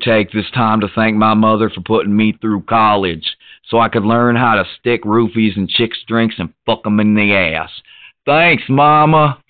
take this time to thank my mother for putting me through college so I could learn how to stick roofies in chicks' drinks and fuck 'em in the ass. Thanks, Mama.